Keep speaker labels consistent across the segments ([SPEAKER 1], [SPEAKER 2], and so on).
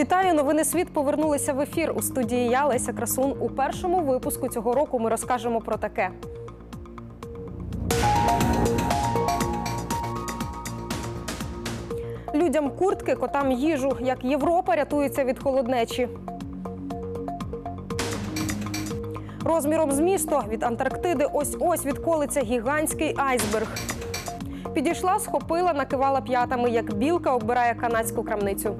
[SPEAKER 1] Вітаю! Новини «Світ» повернулися в ефір. У студії я, Леся Красун. У першому випуску цього року ми розкажемо про таке. Людям куртки, котам їжу. Як Європа рятується від холоднечі. Розміром з місто від Антарктиди ось-ось відколиться гігантський айсберг. Підійшла, схопила, накивала п'ятами, як білка оббирає канадську крамницю.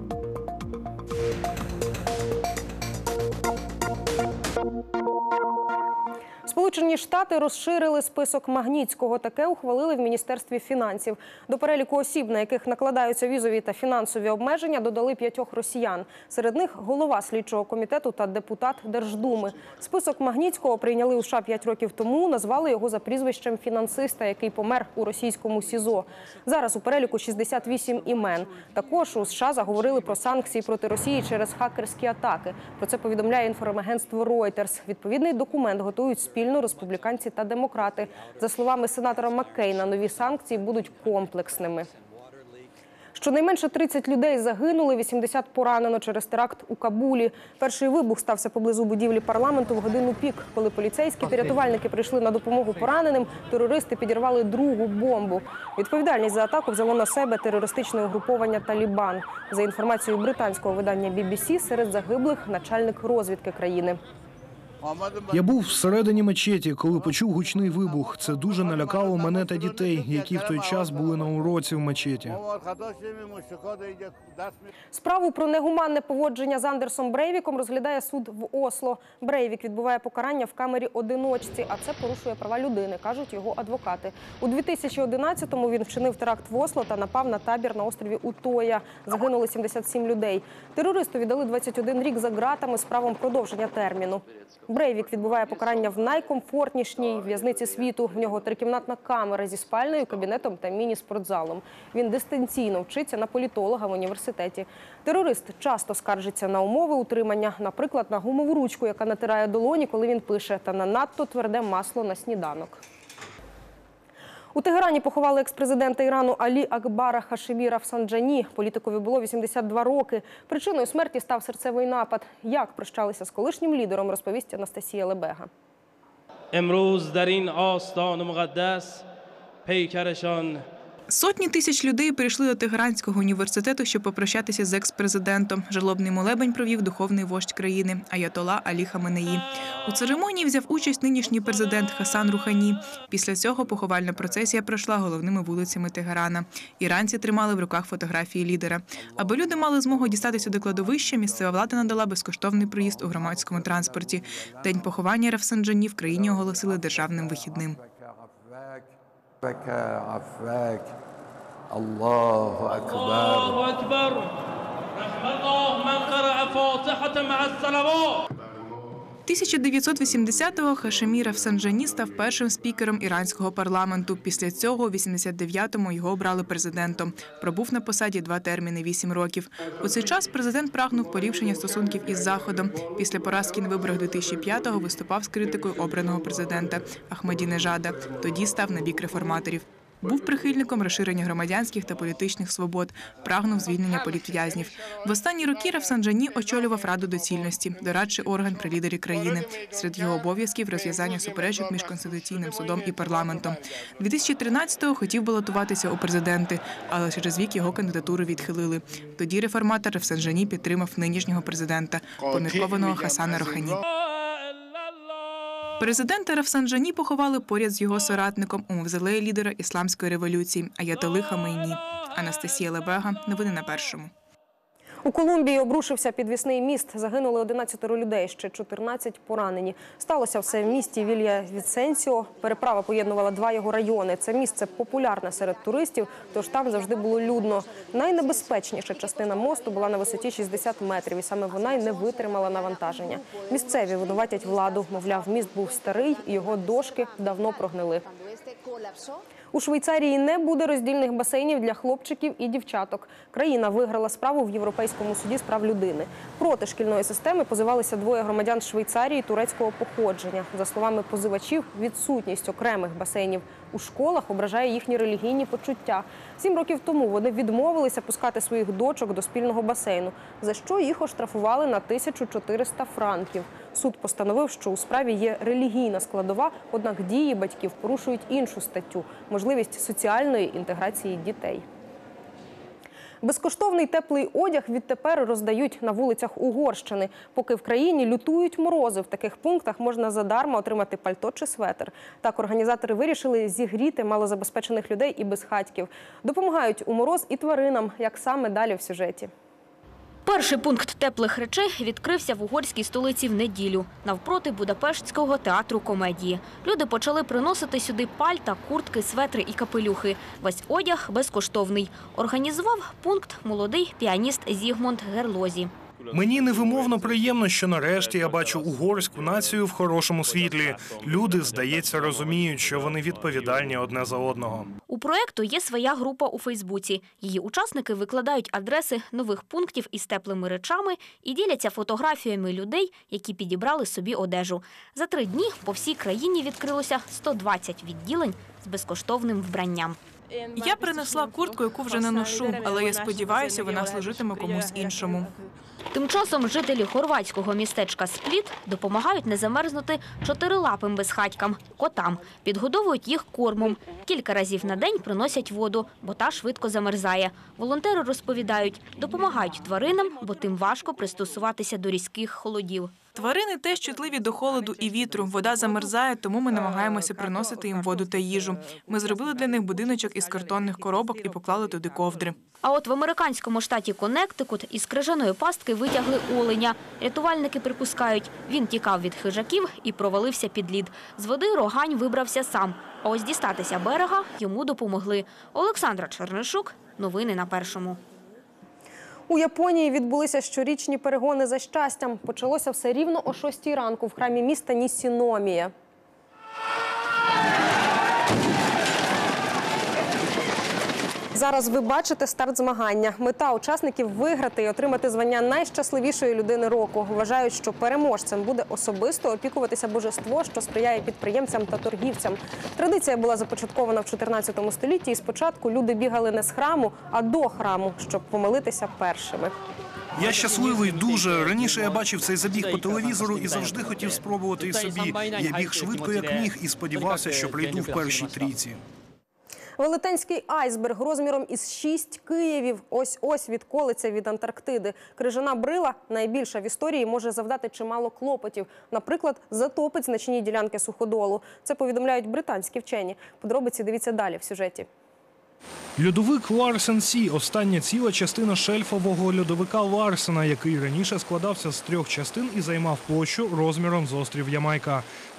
[SPEAKER 1] Сполучені Штати розширили список Магнітського. Таке ухвалили в Міністерстві фінансів. До переліку осіб, на яких накладаються візові та фінансові обмеження, додали 5 росіян. Серед них голова слідчого комітету та депутат Держдуми. Список Магнітського прийняли у США 5 років тому, назвали його за прізвищем фінансиста, який помер у російському СІЗО. Зараз у переліку 68 імен. Також у США заговорили про санкції проти Росії через хакерські атаки. Про це повідомляє інформагентство Reuters. Відповідний документ готують спільно республіканці та демократи. За словами сенатора Маккейна, нові санкції будуть комплексними. Щонайменше 30 людей загинули, 80 поранено через теракт у Кабулі. Перший вибух стався поблизу будівлі парламенту в годину пік. Коли поліцейські та рятувальники прийшли на допомогу пораненим, терористи підірвали другу бомбу. Відповідальність за атаку взяло на себе терористичне угруповання «Талібан». За інформацією британського видання BBC, серед загиблих – начальник розвідки країни.
[SPEAKER 2] Я був всередині мечеті, коли почув гучний вибух. Це дуже налякало мене та дітей, які в той час були на уроці в мечеті.
[SPEAKER 1] Справу про негуманне поводження з Андерсом Брейвіком розглядає суд в Осло. Брейвік відбуває покарання в камері-одиночці, а це порушує права людини, кажуть його адвокати. У 2011-му він вчинив теракт в Осло та напав на табір на острові Утоя. Загинули 77 людей. Терористу віддали 21 рік за ґратами з правом продовження терміну. Брейвік відбуває покарання в найкомфортнішній в'язниці світу. В нього трикімнатна камера зі спальнею, кабінетом та міні-спортзалом. Він дистанційно вчиться на політолога в університеті. Терорист часто скаржиться на умови утримання, наприклад, на гумову ручку, яка натирає долоні, коли він пише, та на надто тверде масло на сніданок. У Тегерані поховали екс-президента Ірану Алі Акбара Хашемі Рафсанджані. Політикові було 82 роки. Причиною смерті став серцевий напад. Як прощалися з колишнім лідером, розповість Анастасія Лебега.
[SPEAKER 3] Сотні тисяч людей прийшли до Тегеранського університету, щоб попрощатися з екс-президентом. Жалобний молебень провів духовний вождь країни аятола Алі Хаменеї. У церемонії взяв участь нинішній президент Хасан Рухані. Після цього поховальна процесія пройшла головними вулицями Тегерана. Іранці тримали в руках фотографії лідера. Аби люди мали змогу дістатися до кладовища, місцева влада надала безкоштовний проїзд у громадському транспорті. День поховання Рафсанджані в країні оголосили державним вихідним.
[SPEAKER 4] Аллаху акбар. Аллаху акбар. Рахмаллаху ман қара'a фатихата ма'ас салават.
[SPEAKER 3] 1980-го Хашемі Рафсанджані став першим спікером іранського парламенту. Після цього у 89-му його обрали президентом. Пробув на посаді 2 терміни – 8 років. У цей час президент прагнув поліпшення стосунків із Заходом. Після поразки на виборах 2005-го виступав з критикою обраного президента Ахмадінежада. Тоді став на бік реформаторів. Був прихильником розширення громадянських та політичних свобод, прагнув звільнення політв'язнів. В останні роки Рафсанджані очолював Раду доцільності, дорадчий орган при лідері країни. Серед його обов'язків – розв'язання суперечок між Конституційним судом і парламентом. 2013-го хотів балотуватися у президенти, але через рік його кандидатуру відхилили. Тоді реформатор Рафсанджані підтримав нинішнього президента, поміркованого Хасана Рухані. Президента Рафсанджані поховали поряд з його соратником у мавзолеї лідера Ісламської революції аятоли Хамейні. Анастасія Лебега. Новини на першому.
[SPEAKER 1] У Колумбії обрушився підвісний міст. Загинули 11 людей, ще 14 поранені. Сталося все в місті Вілья-Вісенсіо. Переправа поєднувала 2 його райони. Це місце популярне серед туристів, тож там завжди було людно. Найнебезпечніша частина мосту була на висоті 60 метрів, і саме вона й не витримала навантаження. Місцеві винуватять владу. Мовляв, міст був старий, і його дошки давно прогнили. У Швейцарії не буде роздільних басейнів для хлопчиків і дівчаток. Країна виграла справу в Європейському суді з прав людини. Проти шкільної системи позивалися 2 громадян Швейцарії турецького походження. За словами позивачів, відсутність окремих басейнів у школах ображає їхні релігійні почуття. 7 років тому вони відмовилися пускати своїх дочок до спільного басейну, за що їх оштрафували на 1400 франків. Суд постановив, що у справі є релігійна складова, однак дії батьків порушують іншу статтю – можливість соціальної інтеграції дітей. Безкоштовний теплий одяг відтепер роздають на вулицях Угорщини. Поки в країні лютують морози, в таких пунктах можна задарма отримати пальто чи светр. Так організатори вирішили зігріти малозабезпечених людей і безхатьків. Допомагають у мороз і тваринам, як саме далі в сюжеті.
[SPEAKER 5] Перший пункт теплих речей відкрився в угорській столиці в неділю, навпроти Будапештського театру комедії. Люди почали приносити сюди пальта, куртки, светри і капелюхи. Весь одяг безкоштовний. Організував пункт молодий піаніст Зігмунд Герлозі.
[SPEAKER 2] Мені невимовно приємно, що нарешті я бачу угорську націю в хорошому світлі. Люди, здається, розуміють, що вони відповідальні одне за одного.
[SPEAKER 5] У проєкту є своя група у Фейсбуці. Її учасники викладають адреси нових пунктів із теплими речами і діляться фотографіями людей, які підібрали собі одежу. За 3 дні по всій країні відкрилося 120 відділень з безкоштовним вбранням.
[SPEAKER 3] Я принесла куртку, яку вже не ношу, але я сподіваюся, вона служитиме комусь іншому.
[SPEAKER 5] Тим часом жителі хорватського містечка Спліт допомагають не замерзнути 4-лапим безхатькам – котам. Підгодовують їх кормом. Кілька разів на день приносять воду, бо та швидко замерзає. Волонтери розповідають, допомагають тваринам, бо тим важко пристосуватися до різких холодів.
[SPEAKER 3] Тварини теж чутливі до холоду і вітру. Вода замерзає, тому ми намагаємося приносити їм воду та їжу. Ми зробили для них будиночок із картонних коробок і поклали туди ковдри.
[SPEAKER 5] А от в американському штаті Коннектикут із крижаної пастки витягли оленя. Рятувальники припускають, він тікав від хижаків і провалився під лід. З води Рогань вибрався сам. А ось дістатися берега йому допомогли. Олександра Чернишук. Новини на Першому.
[SPEAKER 1] У Японії відбулися щорічні перегони за щастям. Почалося все рівно о 6 ранку в храмі міста Нісіномія. Зараз ви бачите старт змагання. Мета учасників – виграти і отримати звання найщасливішої людини року. Вважають, що переможцем буде особисто опікуватися божество, що сприяє підприємцям та торгівцям. Традиція була започаткована в 14 столітті, і спочатку люди бігали не з храму, а до храму, щоб помилитися першими.
[SPEAKER 2] Я щасливий дуже. Раніше я бачив цей забіг по телевізору і завжди хотів спробувати і собі. Я біг швидко, як міг, і сподівався, що прийду в першій трійці.
[SPEAKER 1] Велетенський айсберг розміром із 6 Києвів ось-ось відколиться від Антарктиди. Крижана брила, найбільша в історії, може завдати чимало клопотів. Наприклад, затопить значні ділянки суходолу. Це повідомляють британські вчені. Подробиці дивіться далі в сюжеті.
[SPEAKER 2] Льодовик Ларсен Сі – остання ціла частина шельфового льодовика Ларсена, який раніше складався з 3 частин і займав площу розміром з острів Ямайка.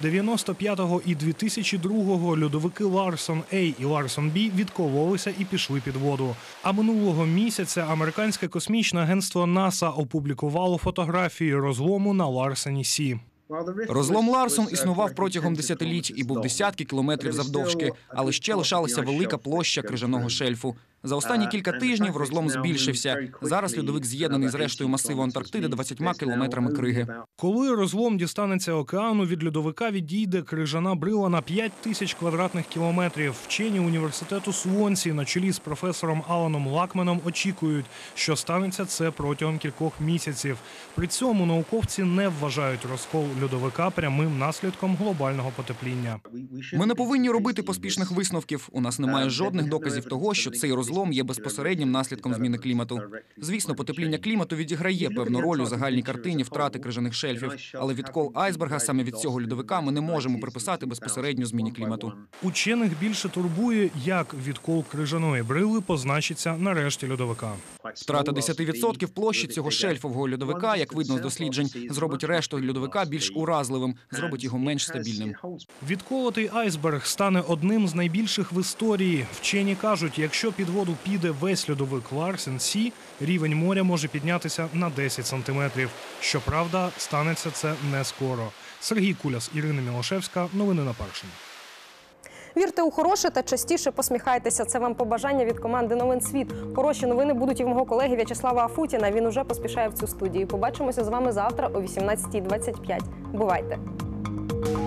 [SPEAKER 2] 95-го і 2002-го льодовики Ларсон А і Ларсон Б відкололися і пішли під воду. А минулого місяця американське космічне агентство НАСА опублікувало фотографії розлому на Ларсені Сі.
[SPEAKER 6] Розлом Ларсон існував протягом десятиліть і був десятки кілометрів завдовжки, але ще лишалася велика площа крижаного шельфу. За останні кілька тижнів розлом збільшився. Зараз льодовик з'єднаний з рештою масиву Антарктиди 20 кілометрами криги.
[SPEAKER 2] Коли розлом дістанеться океану, від льодовика відійде крижана брила на 5000 квадратних кілометрів. Вчені університету Свонсі на чолі з професором Аланом Лакменом очікують, що станеться це протягом кількох місяців. При цьому науковці не вважають розкол льодовика прямим наслідком глобального потепління.
[SPEAKER 6] Ми не повинні робити поспішних висновків. У нас немає жодних доказів того, що цей розлом є безпосереднім наслідком зміни клімату. Звісно, потепління клімату відіграє певну роль у загальній картині втрати крижаних шельфів, але відкол айсберга саме від цього льодовика ми не можемо приписати безпосередньо зміні клімату.
[SPEAKER 2] Учених більше турбує, як відкол крижаної брили позначиться на решті льодовика.
[SPEAKER 6] Втрата 10% площі цього шельфового льодовика, як видно з досліджень, зробить решту льодовика більш уразливим, зробить його менш стабільним.
[SPEAKER 2] Відколотий айсберг стане одним з найбільших в історії. Вчені кажуть, якщо під воду піде весь льодовик Ларсен Сі, рівень моря може піднятися на 10 сантиметрів. Щоправда, станеться це не скоро. Сергій Куляс, Ірина Мілошевська. Новини на Першому.
[SPEAKER 1] Вірте у хороше та частіше посміхайтеся. Це вам побажання від команди «Новин Світ». Хороші новини будуть і в мого колеги В'ячеслава Афутіна. Він уже поспішає в цю студію. Побачимося з вами завтра о 18:25. Бувайте!